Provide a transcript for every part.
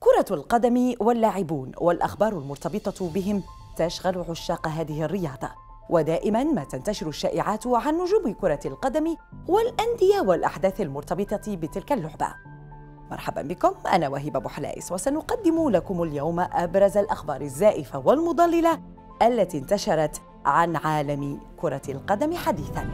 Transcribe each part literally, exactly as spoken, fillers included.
كرة القدم واللاعبون والأخبار المرتبطة بهم تشغل عشاق هذه الرياضة، ودائماً ما تنتشر الشائعات عن نجوم كرة القدم والأندية والأحداث المرتبطة بتلك اللعبة. مرحباً بكم، أنا وهبة بوحلائس، وسنقدم لكم اليوم أبرز الأخبار الزائفة والمضللة التي انتشرت عن عالم كرة القدم حديثاً.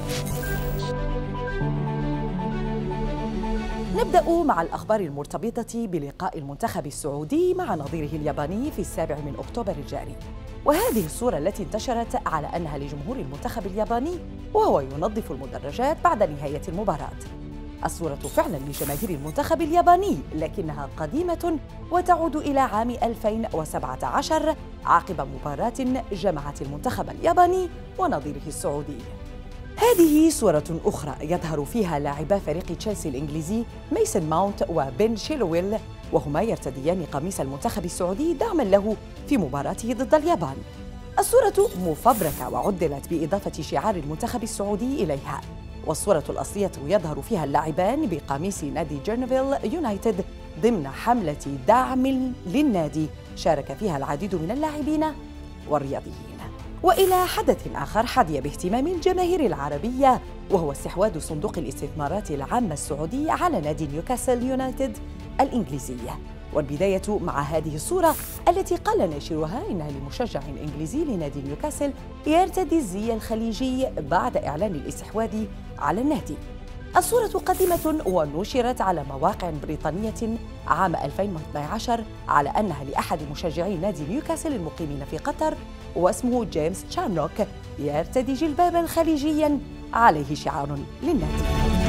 نبدأ مع الأخبار المرتبطة بلقاء المنتخب السعودي مع نظيره الياباني في السابع من أكتوبر الجاري، وهذه الصورة التي انتشرت على أنها لجمهور المنتخب الياباني وهو ينظف المدرجات بعد نهاية المباراة. الصورة فعلاً لجماهير المنتخب الياباني، لكنها قديمة وتعود إلى عام ألفين وسبعة عشر عقب مباراة جمعت المنتخب الياباني ونظيره السعودي. هذه صورة أخرى يظهر فيها لاعبا فريق تشيلسي الإنجليزي ميسون ماونت وبن شيلويل، وهما يرتديان قميص المنتخب السعودي دعماً له في مباراته ضد اليابان. الصورة مفبركة وعدلت بإضافة شعار المنتخب السعودي إليها، والصورة الأصلية يظهر فيها اللاعبان بقميص نادي جيرنفيل يونايتد ضمن حملة دعم للنادي شارك فيها العديد من اللاعبين والرياضيين. وإلى حدث آخر حظي باهتمام الجماهير العربية، وهو استحواذ صندوق الاستثمارات العامة السعودي على نادي نيوكاسل يونايتد الإنجليزية. والبداية مع هذه الصورة التي قال ناشرها إنها لمشجع إنجليزي لنادي نيوكاسل يرتدي الزي الخليجي بعد إعلان الاستحواذ على النادي. الصورة قديمة ونشرت على مواقع بريطانية عام ألفين واثني عشر على أنها لأحد مشجعي نادي نيوكاسل المقيمين في قطر، واسمه جيمس تشارنوك، يرتدي جلباباً خليجياً عليه شعار للنادي.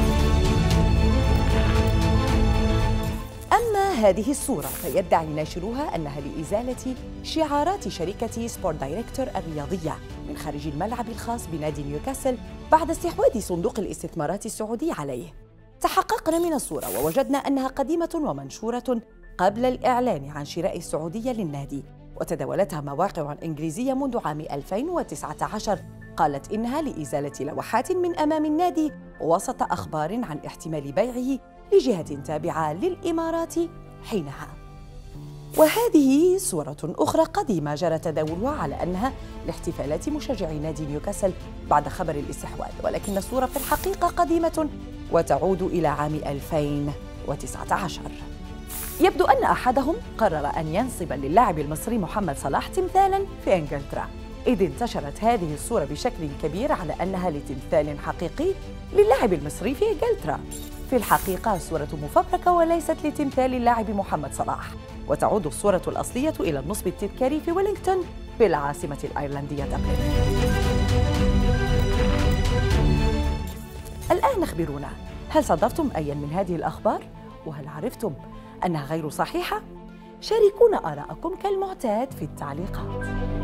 أما هذه الصورة فيدعي ناشروها أنها لإزالة شعارات شركة سبورت دايركتور الرياضية من خارج الملعب الخاص بنادي نيوكاسل بعد استحواذ صندوق الاستثمارات السعودي عليه. تحققنا من الصورة ووجدنا أنها قديمة ومنشورة قبل الإعلان عن شراء السعودية للنادي، وتداولتها مواقع إنجليزية منذ عام ألفين وتسعة عشر قالت إنها لإزالة لوحات من أمام النادي وسط أخبار عن احتمال بيعه لجهة تابعة للإمارات حينها. وهذه صورة أخرى قديمة جرى تداولها على أنها لاحتفالات مشجعي نادي نيوكاسل بعد خبر الاستحواذ، ولكن الصورة في الحقيقة قديمة وتعود إلى عام ألفين وتسعة عشر. يبدو أن أحدهم قرر أن ينصب للاعب المصري محمد صلاح تمثالاً في إنجلترا، إذ انتشرت هذه الصورة بشكل كبير على أنها لتمثال حقيقي للاعب المصري في إنجلترا. في الحقيقة الصورة مفبركة وليست لتمثال اللاعب محمد صلاح، وتعود الصورة الأصلية إلى النصب التذكاري في ويلينغتون بالعاصمة الأيرلندية دبلن. الآن أخبرونا، هل صدفتم أيا من هذه الأخبار؟ وهل عرفتم أنها غير صحيحة؟ شاركونا آراءكم كالمعتاد في التعليقات.